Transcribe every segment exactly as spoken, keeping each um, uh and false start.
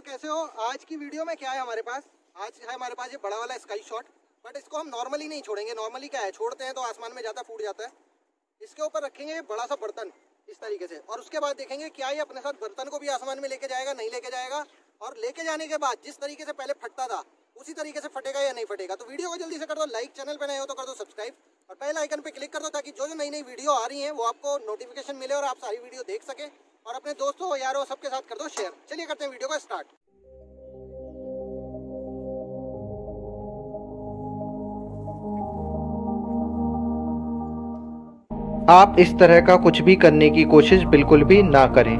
दोस्तों कैसे हो। आज की वीडियो में क्या है हमारे पास, आज है हमारे पास ये बड़ा वाला स्काई शॉट, बट इसको हम नॉर्मली नहीं छोड़ेंगे। नॉर्मली क्या है, छोड़ते हैं तो आसमान में जाता फूट जाता है। इसके ऊपर रखेंगे ये बड़ा सा बर्तन इस तरीके से, और उसके बाद देखेंगे क्या ये अपने साथ बर्तन को भी आसमान में लेके जाएगा, नहीं लेके जाएगा। और लेके जाने के बाद जिस तरीके से पहले फटता था उसी तरीके से फटेगा या नहीं फटेगा। तो वीडियो को जल्दी से कर दो लाइक, चैनल पे नए हो तो कर दो सब्सक्राइब और बेल आइकन पे क्लिक कर दो, ताकि जो जो नई नई वीडियो आ रही हैं वो आपको नोटिफिकेशन मिले और आप सारी वीडियो देख सके। और अपने दोस्तों यारों सबके साथ कर दो शेयर। चलिए करते हैं वीडियो को स्टार्ट। आप इस तरह का कुछ भी करने की कोशिश बिल्कुल भी ना करें।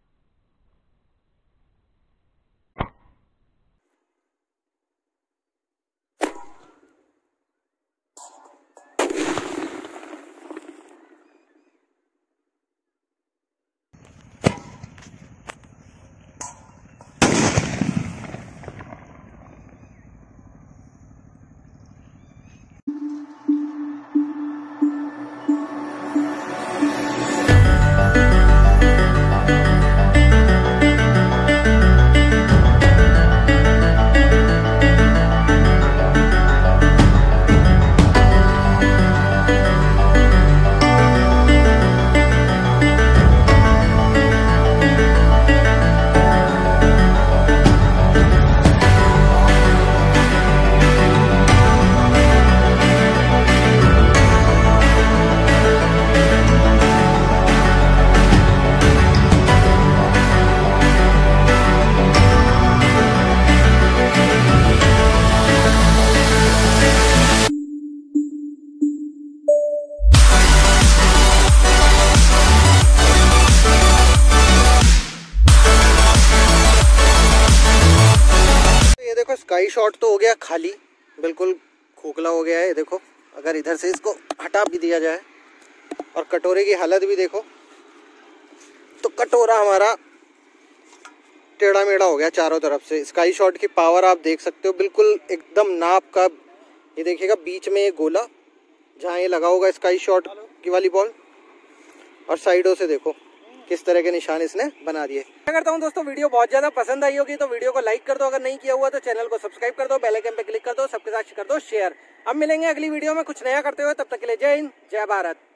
स्काई शॉट तो हो गया खाली, बिल्कुल खोखला हो गया है। देखो अगर इधर से इसको हटा भी दिया जाए और कटोरे की हालत भी देखो तो कटोरा हमारा टेढ़ा मेढ़ा हो गया चारों तरफ से। स्काई शॉट की पावर आप देख सकते हो, बिल्कुल एकदम नाप का। ये देखिएगा बीच में ये गोला जहाँ ये लगा होगा स्काई शॉट की वाली बॉल, और साइडों से देखो किस तरह के निशान इसने बना दिए। क्या करता हूँ दोस्तों, वीडियो बहुत ज्यादा पसंद आई होगी तो वीडियो को लाइक कर दो, अगर नहीं किया हुआ तो चैनल को सब्सक्राइब कर दो, बेल आइकन पे क्लिक कर दो, सबके साथ कर दो शेयर। अब मिलेंगे अगली वीडियो में कुछ नया करते हुए, तब तक के लिए जय हिंद जय भारत।